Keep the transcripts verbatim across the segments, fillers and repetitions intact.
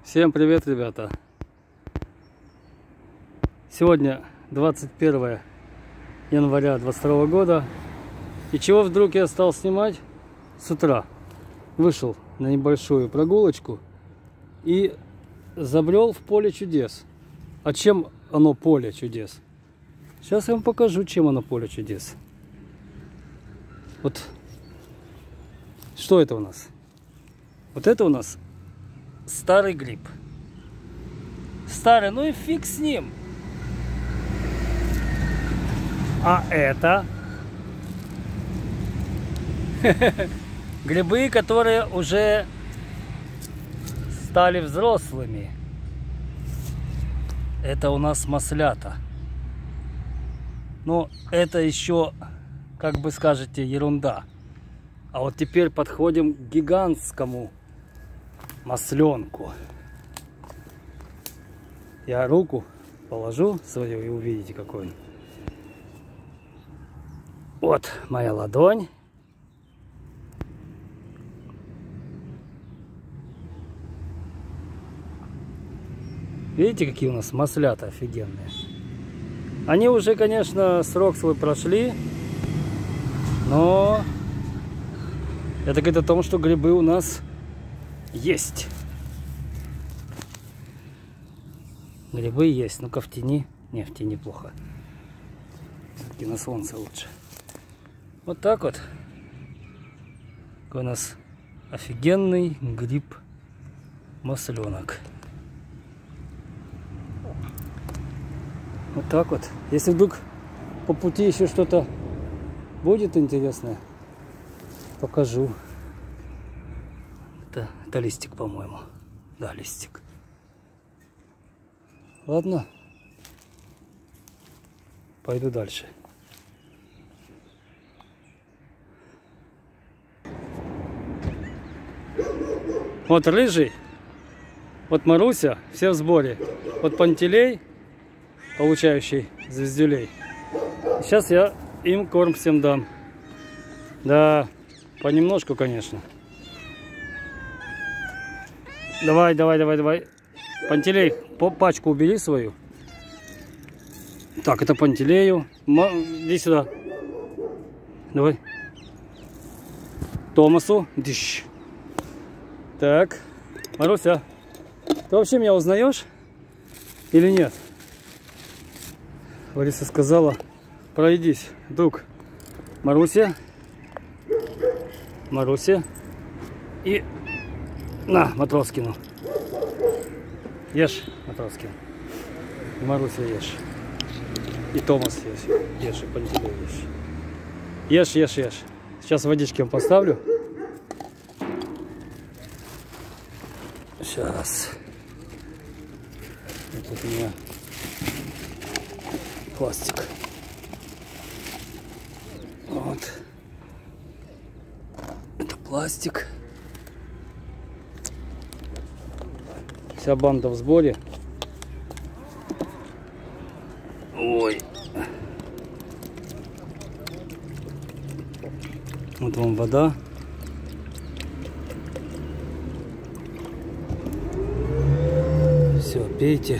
Всем привет, ребята! Сегодня двадцать первое января двадцать второго года. И чего вдруг я стал снимать с утра? Вышел на небольшую прогулочку и забрел в поле чудес. А чем оно поле чудес? Сейчас я вам покажу, чем оно поле чудес. Вот что это у нас? Вот это у нас старый гриб. Старый, ну и фиг с ним. А это грибы, которые уже стали взрослыми. Это у нас маслята. Но это еще, как бы скажете, ерунда. А вот теперь подходим к гигантскому масленку. Я руку положу свою и увидите, какой он. Вот моя ладонь. Видите, какие у нас маслята офигенные. Они уже, конечно, срок свой прошли, но это говорит о том, что грибы у нас есть. Грибы есть. Ну-ка в тени. Не, в тени плохо. Все-таки на солнце лучше. Вот так вот. Какой у нас офигенный гриб масленок. Вот так вот. Если вдруг по пути еще что-то будет интересное, покажу. Это, это листик, по-моему. Да, листик. Ладно. Пойду дальше. Вот рыжий. Вот Маруся. Все в сборе. Вот Пантелей, получающий звездюлей. Сейчас я им корм всем дам. Да, понемножку, конечно. Давай, давай, давай, давай. Пантелей, по пачку убери свою. Так, это Пантелею. Иди сюда. Давай. Томасу. Дыщ. Так. Маруся, ты вообще меня узнаешь? Или нет? Лариса сказала, пройдись, друг. Маруся. Маруся. И на, Матроскину. Ешь, Матроскин. И Маруся ешь. И Томас ешь. Ешь, и Пантелей ешь. Ешь, ешь, ешь. Сейчас водички вам поставлю. Сейчас. Вот тут у меня пластик. Вот. Это пластик. Вся банда в сборе. Ой. Вот вам вода. Все, пейте.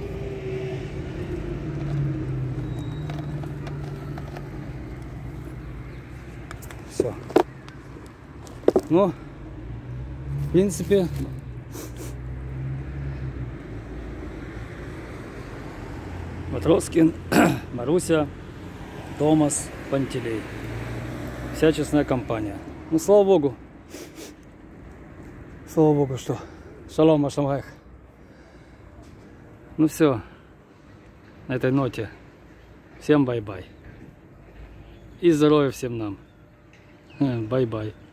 Все. Ну, в принципе, Матроскин, Маруся, Томас, Пантелей. Вся честная компания. Ну, слава богу. Слава богу, что. Шалом, ашамгайх. Ну все. На этой ноте. Всем бай-бай. И здоровья всем нам. Бай-бай.